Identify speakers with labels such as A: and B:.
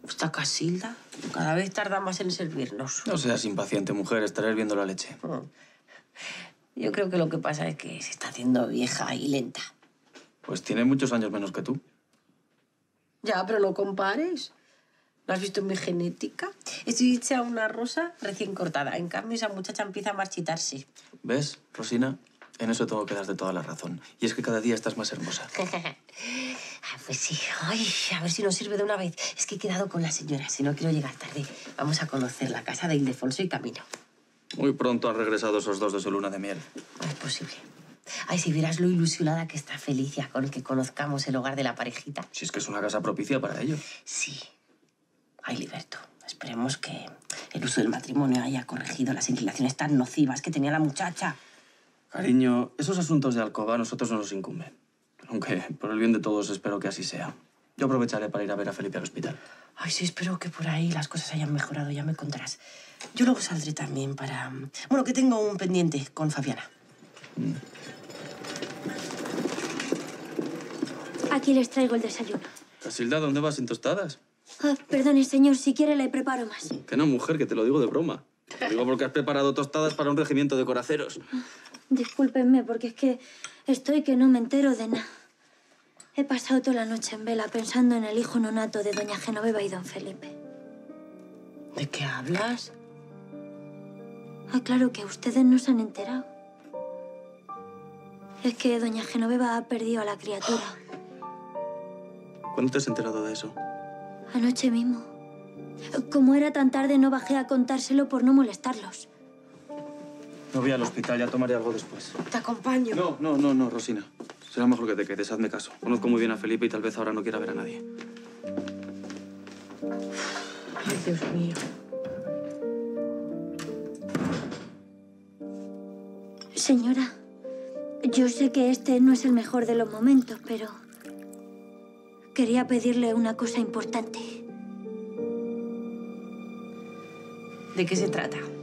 A: Esta Casilda cada vez tarda más en servirnos.
B: No seas impaciente, mujer. Estaré hirviendo la leche.
A: Yo creo que lo que pasa es que se está haciendo vieja y lenta.
B: Pues tiene muchos años menos que tú.
A: Ya, pero no compares. ¿No has visto mi genética? Estoy hecha una rosa recién cortada. En cambio, esa muchacha empieza a marchitarse.
B: ¿Ves, Rosina? En eso tengo que darte toda la razón. Y es que cada día estás más hermosa.
A: Pues sí. Ay, a ver si nos sirve de una vez. Es que he quedado con la señora. Si no quiero llegar tarde, vamos a conocer la casa de Ildefonso y camino.
B: Muy pronto han regresado esos dos de su luna de miel.
A: No es posible. Ay, si vieras lo ilusionada que está Felicia con que conozcamos el hogar de la parejita.
B: Si es que es una casa propicia para ellos.
A: Sí. Ay, Liberto, esperemos que el uso del matrimonio haya corregido las inclinaciones tan nocivas que tenía la muchacha.
B: Cariño, esos asuntos de alcoba a nosotros no nos incumben. Aunque, por el bien de todos, espero que así sea. Yo aprovecharé para ir a ver a Felipe al hospital.
A: Ay, sí, espero que por ahí las cosas hayan mejorado, ya me contarás. Yo luego saldré también para... Bueno, que tengo un pendiente con Fabiana.
C: Aquí les traigo el desayuno.
B: Casilda, ¿dónde vas sin tostadas?
C: Perdone, señor, si quiere le preparo más.
B: Que no, mujer, que te lo digo de broma. Te lo digo porque has preparado tostadas para un regimiento de coraceros.
C: Discúlpenme, porque es que estoy que no me entero de nada. He pasado toda la noche en vela pensando en el hijo nonato de doña Genoveva y don Felipe.
A: ¿De qué hablas?
C: Claro que ustedes no se han enterado. Es que doña Genoveva ha perdido a la criatura.
B: ¿Cuándo te has enterado de eso?
C: Anoche mismo. Como era tan tarde, no bajé a contárselo por no molestarlos.
B: No voy al hospital, ya tomaré algo después.
A: Te acompaño.
B: No, Rosina. Será mejor que te quedes, hazme caso. Conozco muy bien a Felipe y tal vez ahora no quiera ver a nadie.
A: Ay, Dios mío.
C: Señora, yo sé que este no es el mejor de los momentos, pero quería pedirle una cosa importante.
A: ¿De qué se trata?